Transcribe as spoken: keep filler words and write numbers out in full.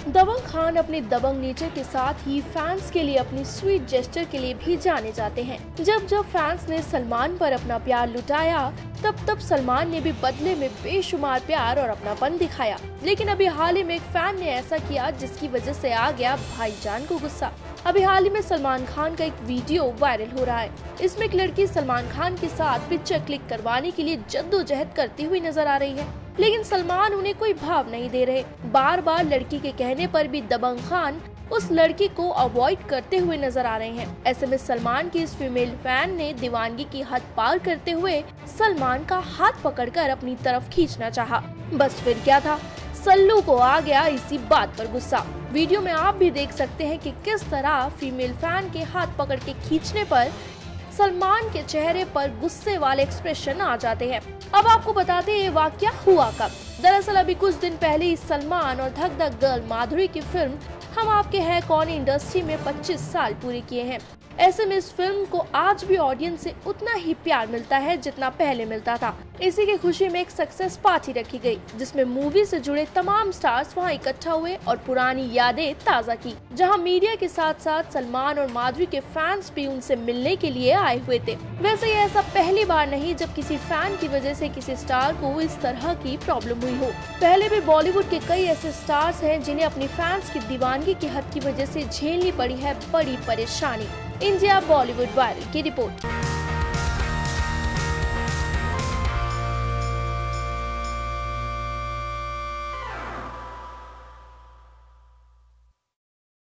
दबंग खान अपने दबंग नेचर के साथ ही फैंस के लिए अपनी स्वीट जेस्चर के लिए भी जाने जाते हैं। जब जब फैंस ने सलमान पर अपना प्यार लुटाया, तब तब सलमान ने भी बदले में बेशुमार प्यार और अपनापन दिखाया। लेकिन अभी हाल ही में एक फैन ने ऐसा किया जिसकी वजह से आ गया भाईजान को गुस्सा। अभी हाल ही में सलमान खान का एक वीडियो वायरल हो रहा है। इसमें एक लड़की सलमान खान के साथ पिक्चर क्लिक करवाने के लिए जद्दोजहद करती हुई नजर आ रही है, लेकिन सलमान उन्हें कोई भाव नहीं दे रहे। बार बार लड़की के कहने पर भी दबंग खान उस लड़की को अवॉइड करते हुए नजर आ रहे हैं। ऐसे में सलमान की इस फीमेल फैन ने दीवानगी की हद पार करते हुए सलमान का हाथ पकड़कर अपनी तरफ खींचना चाहा। बस फिर क्या था, सल्लू को आ गया इसी बात पर गुस्सा। वीडियो में आप भी देख सकते हैं कि किस तरह फीमेल फैन के हाथ पकड़ के खींचने पर सलमान के चेहरे पर गुस्से वाले एक्सप्रेशन आ जाते हैं। अब आपको बताते हैं ये वाकया हुआ कब। दरअसल अभी कुछ दिन पहले ही सलमान और धक धक गर्ल माधुरी की फिल्म हम आपके हैं कौन इंडस्ट्री में पच्चीस साल पूरे किए हैं। ऐसे में इस फिल्म को आज भी ऑडियंस से उतना ही प्यार मिलता है जितना पहले मिलता था। इसी की खुशी में एक सक्सेस पार्टी रखी गई, जिसमें मूवी से जुड़े तमाम स्टार्स वहां इकट्ठा हुए और पुरानी यादें ताज़ा की। जहां मीडिया के साथ साथ सलमान और माधुरी के फैंस भी उनसे मिलने के लिए आए हुए थे। वैसे ये ऐसा पहली बार नहीं जब किसी फैन की वजह से किसी स्टार को इस तरह की प्रॉब्लम हुई हो। पहले भी बॉलीवुड के कई ऐसे स्टार्स हैं जिन्हें अपनी फैंस की दीवानगी की हद की वजह से झेलनी पड़ी है बड़ी परेशानी। इंडिया बॉलीवुड वायरल की रिपोर्ट।